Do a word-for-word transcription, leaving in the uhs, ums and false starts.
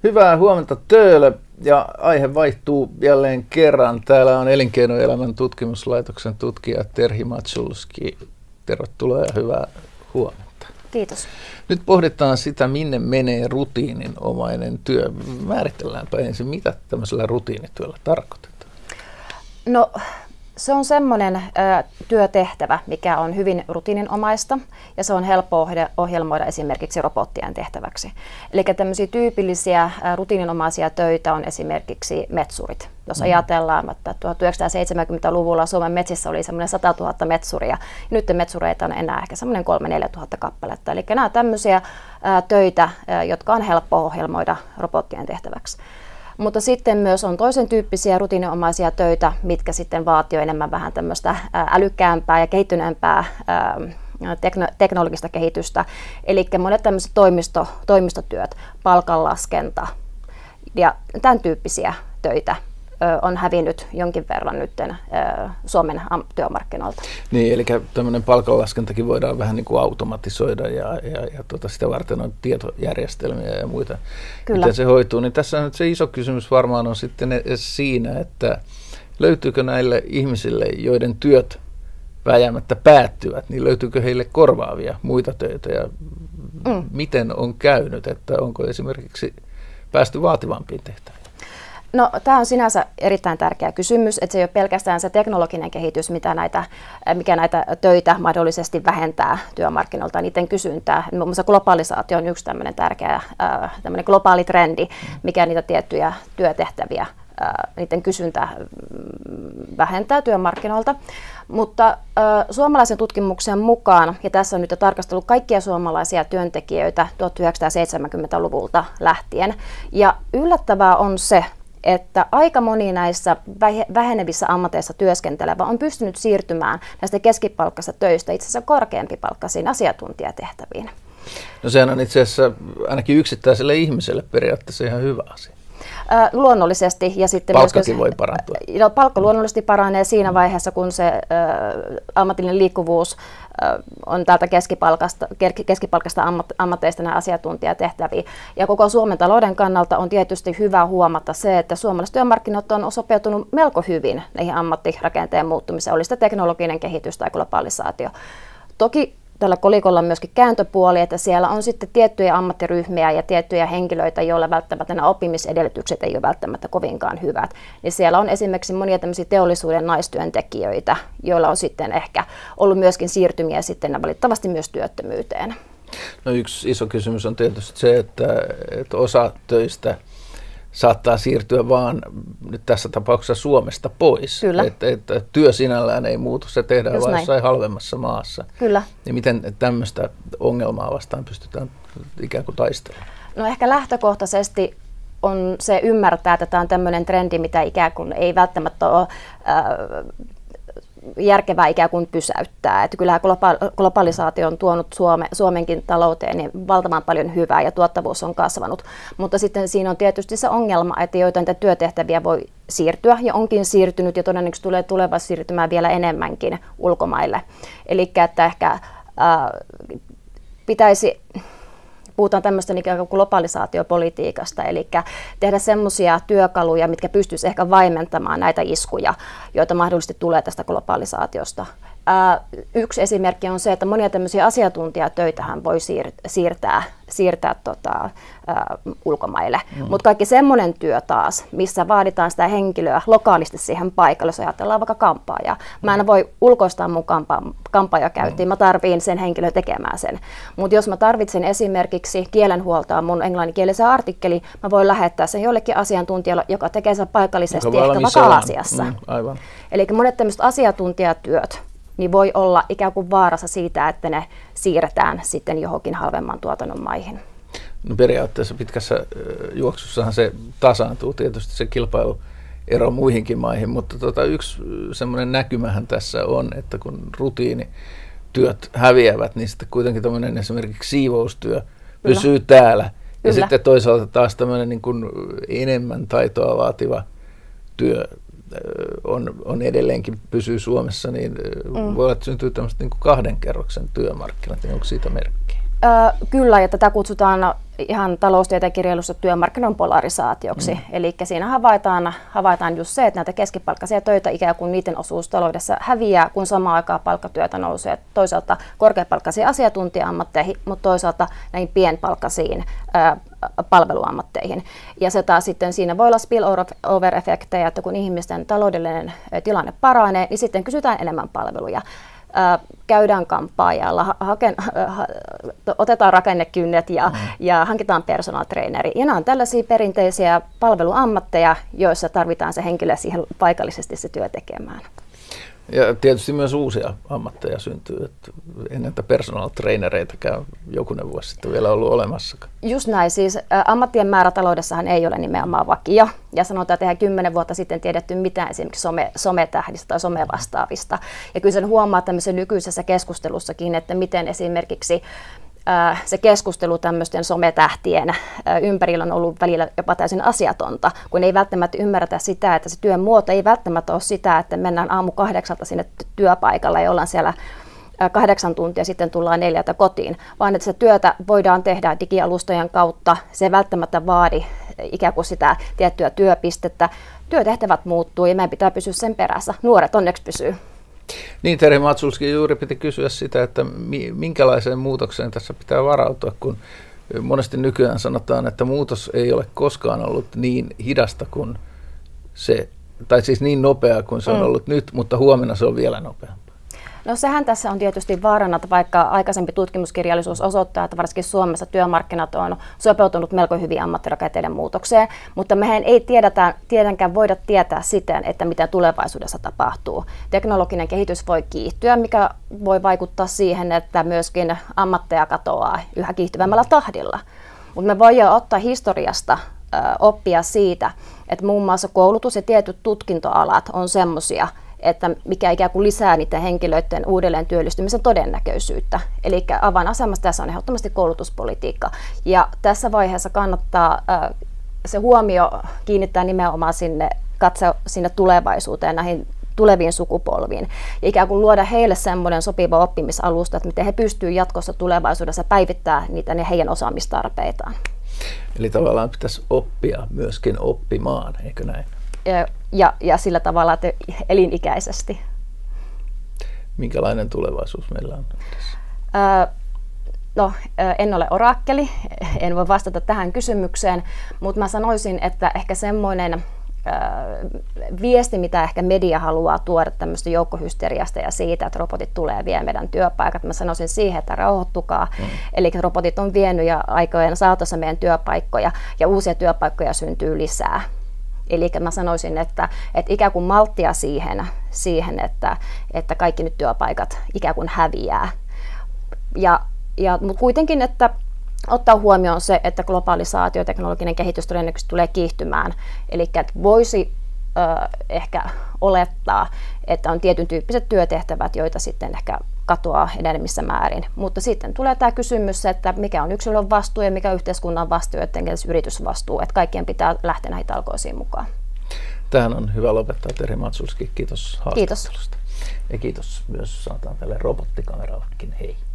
Hyvää huomenta Töölö, ja aihe vaihtuu jälleen kerran. Täällä on Elinkeinoelämän tutkimuslaitoksen tutkija Terhi Matsulski. Tervetuloa ja hyvää huomenta. Kiitos. Nyt pohditaan sitä, minne menee rutiininomainen työ. Määritelläänpä ensin, mitä tämmöisellä rutiinityöllä tarkoitetaan? No, se on semmoinen ö, työtehtävä, mikä on hyvin rutiininomaista ja se on helppo ohjelmoida esimerkiksi robottien tehtäväksi. Eli tämmöisiä tyypillisiä ö, rutiininomaisia töitä on esimerkiksi metsurit. Jos mm. ajatellaan, että tuhatyhdeksänsataaseitsemänkymmentäluvulla Suomen metsissä oli semmoinen satatuhatta metsuria, ja nyt metsureita on enää ehkä semmoinen kolme neljä tuhatta kappaletta. Eli nämä on tämmöisiä ö, töitä, ö, jotka on helppo ohjelmoida robottien tehtäväksi. Mutta sitten myös on toisen tyyppisiä rutiininomaisia töitä, mitkä sitten vaatii enemmän vähän tämmöistä älykkäämpää ja kehittyneempää tekno- teknologista kehitystä. Eli monet tämmöiset toimisto, toimistotyöt, palkanlaskenta ja tämän tyyppisiä töitä on hävinnyt jonkin verran nyt Suomen työmarkkinoilta. Niin, eli tämmöinen palkanlaskentakin voidaan vähän niin kuin automatisoida ja, ja, ja tuota, sitä varten on tietojärjestelmiä ja muita. Kyllä. Miten se hoituu, niin tässä nyt se iso kysymys varmaan on sitten siinä, että löytyykö näille ihmisille, joiden työt vääjäämättä päättyvät, niin löytyykö heille korvaavia muita töitä ja mm. miten on käynyt, että onko esimerkiksi päästy vaativampiin tehtäviin? No, tämä on sinänsä erittäin tärkeä kysymys, että se ei ole pelkästään se teknologinen kehitys, mitä näitä, mikä näitä töitä mahdollisesti vähentää työmarkkinoilta, niiden kysyntää. Muun muassa globalisaatio on yksi tämmöinen tärkeä tämmöinen globaali trendi, mikä niitä tiettyjä työtehtäviä, niiden kysyntää vähentää työmarkkinoilta. Mutta suomalaisen tutkimuksen mukaan, ja tässä on nyt tarkastellut kaikkia suomalaisia työntekijöitä tuhatyhdeksänsataaseitsemänkymmentäluvulta lähtien, ja yllättävää on se, että aika moni näissä vähenevissä ammateissa työskentelevä on pystynyt siirtymään näistä keskipalkkaisista töistä itse asiassa korkeampipalkkaisiin asiantuntijatehtäviin. No sehän on itse asiassa ainakin yksittäiselle ihmiselle periaatteessa ihan hyvä asia. Äh, luonnollisesti. Ja sitten palkkakin myös, voi parantua. No, palkka luonnollisesti paranee siinä vaiheessa, kun se äh, ammatillinen liikkuvuus äh, on täältä keskipalkasta, keskipalkasta ammat, ammatteista nämä asiantuntijatehtäviä. Ja koko Suomen talouden kannalta on tietysti hyvä huomata se, että suomalaiset työmarkkinat on sopeutunut melko hyvin näihin ammattirakenteen muuttumiseen, oli sitä teknologinen kehitys tai globalisaatio. Toki tällä kolikolla on myöskin kääntöpuoli, että siellä on sitten tiettyjä ammattiryhmiä ja tiettyjä henkilöitä, joilla välttämättä nämä oppimisedellytykset ei ole välttämättä kovinkaan hyvät. Niin siellä on esimerkiksi monia tämmöisiä teollisuuden naistyöntekijöitä, joilla on sitten ehkä ollut myöskin siirtymiä sitten valitettavasti myös työttömyyteen. No, yksi iso kysymys on tietysti se, että, että osa töistä saattaa siirtyä vaan nyt tässä tapauksessa Suomesta pois. Kyllä. Että, että työ sinällään ei muutu, se tehdään vain jossain halvemmassa maassa. Kyllä. Ja miten tämmöistä ongelmaa vastaan pystytään ikään kuin taistelemaan? No, ehkä lähtökohtaisesti on se ymmärtää, että tämä on tämmöinen trendi, mitä ikään kuin ei välttämättä ole äh, järkevää ikään kuin pysäyttää. Että kyllähän globalisaatio on tuonut Suome, Suomenkin talouteen niin valtavan paljon hyvää ja tuottavuus on kasvanut. Mutta sitten siinä on tietysti se ongelma, että joitain työtehtäviä voi siirtyä ja onkin siirtynyt ja todennäköisesti tulee tulevaisuudessa siirtymään vielä enemmänkin ulkomaille. Eli että ehkä äh, pitäisi... Puhutaan tämmöistä ikään kuin globalisaatiopolitiikasta, eli tehdä semmoisia työkaluja, mitkä pystyisivät ehkä vaimentamaan näitä iskuja, joita mahdollisesti tulee tästä globalisaatiosta. Ää, yksi esimerkki on se, että monia tämmöisiä asiantuntijatöitähän voi siir- siirtää, siirtää tota, ää, ulkomaille. Mm. Mutta kaikki semmoinen työ taas, missä vaaditaan sitä henkilöä lokaalisti siihen paikalle, jos ajatellaan vaikka kampaajaa. Mä en voi ulkoistaa mun kampa- kampaajakäyntiin, mä tarviin sen henkilön tekemään sen. Mutta jos mä tarvitsen esimerkiksi kielenhuoltoa mun englanninkielisen artikkeli, mä voin lähettää sen jollekin asiantuntijalle, joka tekee sen paikallisesti ehkä vaikka Aasiassa. Mm, aivan. Eli monet tämmöiset asiantuntijatyöt niin voi olla ikään kuin vaarassa siitä, että ne siirretään sitten johonkin halvemman tuotannon maihin. No, periaatteessa pitkässä juoksussahan se tasaantuu tietysti se kilpailuero muihinkin maihin, mutta tota, yksi semmoinen näkymähän tässä on, että kun rutiinityöt häviävät, niin sitten kuitenkin tämmöinen esimerkiksi siivoustyö Kyllä. pysyy täällä. Ja Kyllä. sitten toisaalta taas tämmöinen niin kuin enemmän taitoa vaativa työ On, on edelleenkin pysyy Suomessa, niin mm. voi olla, että syntyy tämmöistä niin kuin kahden kerroksen työmarkkinat, niin onko siitä merkkiä? Ö, kyllä, ja tätä kutsutaan ihan taloustieteen kirjailussa työmarkkinoiden polarisaatioksi. Mm. Eli siinä havaitaan, havaitaan just se, että näitä keskipalkkaisia töitä ikään kuin niiden osuus taloudessa häviää, kun samaan aikaan palkkatyötä nousee toisaalta korkeapalkkaisiin asiantuntija-ammatteihin, mutta toisaalta näihin pienpalkkaisiin ää, palveluammatteihin. Ja se taas sitten siinä voi olla spillover-efektejä, että kun ihmisten taloudellinen tilanne paranee, niin sitten kysytään enemmän palveluja. Käydään kampaajalla, haken, ha, otetaan rakennekynnet ja, mm. ja hankitaan personal traineri. Ja nämä on tällaisia perinteisiä palveluammatteja, joissa tarvitaan se henkilö siihen paikallisesti se työ tekemään. Ja tietysti myös uusia ammatteja syntyy. Että ennen että personal trainereitäkään jokunen vuosi sitten vielä ollut olemassakaan. Just näin. Siis ä, ammattien määrä taloudessahan ei ole nimenomaan vakio. Ja sanotaan, että eihän kymmenen vuotta sitten tiedetty mitään esimerkiksi some, sometähdistä tai somevastaavista. Ja kyllä sen huomaa tämmöisessä nykyisessä keskustelussakin, että miten esimerkiksi se keskustelu tämmöisten sometähtien ympärillä on ollut välillä jopa täysin asiatonta, kun ei välttämättä ymmärretä sitä, että se työn muoto ei välttämättä ole sitä, että mennään aamu kahdeksalta sinne työpaikalle ja ollaan siellä kahdeksan tuntia, sitten tullaan neljältä kotiin, vaan että se työtä voidaan tehdä digialustojen kautta. Se ei välttämättä vaadi ikään kuin sitä tiettyä työpistettä. Työtehtävät muuttuu ja meidän pitää pysyä sen perässä. Nuoret onneksi pysyy. Niin, Terhi Matsulski juuri piti kysyä sitä, että minkälaiseen muutokseen tässä pitää varautua, kun monesti nykyään sanotaan, että muutos ei ole koskaan ollut niin hidasta kuin se, tai siis niin nopea kuin se on mm. ollut nyt, mutta huomenna se on vielä nopeampaa. No sehän tässä on tietysti vaarana, että vaikka aikaisempi tutkimuskirjallisuus osoittaa, että varsinkin Suomessa työmarkkinat on sopeutunut melko hyvin ammattirakenteiden muutokseen, mutta mehän ei tiedetä, tietenkään voida tietää siten, että mitä tulevaisuudessa tapahtuu. Teknologinen kehitys voi kiihtyä, mikä voi vaikuttaa siihen, että myöskin ammatteja katoaa yhä kiihtyvämmällä tahdilla. Mutta me voidaan ottaa historiasta ö, oppia siitä, että muun muassa koulutus ja tietyt tutkintoalat on semmoisia, että mikä ikään kuin lisää niiden henkilöiden uudelleen työllistymisen todennäköisyyttä. Eli avainasemassa tässä on ehdottomasti koulutuspolitiikka. Ja tässä vaiheessa kannattaa äh, se huomio kiinnittää nimenomaan sinne, katsoa sinne tulevaisuuteen, näihin tuleviin sukupolviin. Ja ikään kuin luoda heille semmoinen sopiva oppimisalusta, että miten he pystyvät jatkossa tulevaisuudessa päivittämään niitä ne heidän osaamistarpeitaan. Eli tavallaan pitäisi oppia myöskin oppimaan, eikö näin? Ja, ja sillä tavalla, että elinikäisesti. Minkälainen tulevaisuus meillä on tässä? Öö, no, en ole orakkeli, en voi vastata tähän kysymykseen, mutta mä sanoisin, että ehkä semmoinen öö, viesti, mitä ehkä media haluaa tuoda tämmöistä joukkohysteriasta ja siitä, että robotit tulee vie meidän työpaikat, mä sanoisin siihen, että rauhoittukaa. Mm. Eli robotit on vienyt ja aikojen saatossa meidän työpaikkoja ja uusia työpaikkoja syntyy lisää. Eli mä sanoisin, että, että ikään kuin malttia siihen, siihen että, että kaikki nyt työpaikat ikään kuin häviää. Ja, ja, mutta kuitenkin, että ottaa huomioon se, että globalisaatio ja teknologinen kehitys todennäköisesti tulee kiihtymään. Eli että voisi ö, ehkä olettaa, että on tietyn tyyppiset työtehtävät, joita sitten ehkä katoaa enemmissä määrin. Mutta sitten tulee tämä kysymys, että mikä on yksilön vastuu ja mikä on yhteiskunnan vastuu ja yritysvastuu, että kaikkien pitää lähteä näihin talkoisiin mukaan. Tähän on hyvä lopettaa. Terhi Matsulski, kiitos haastattelusta. Kiitos. Ja kiitos myös, sanotaan tälle robottikamerallakin, hei.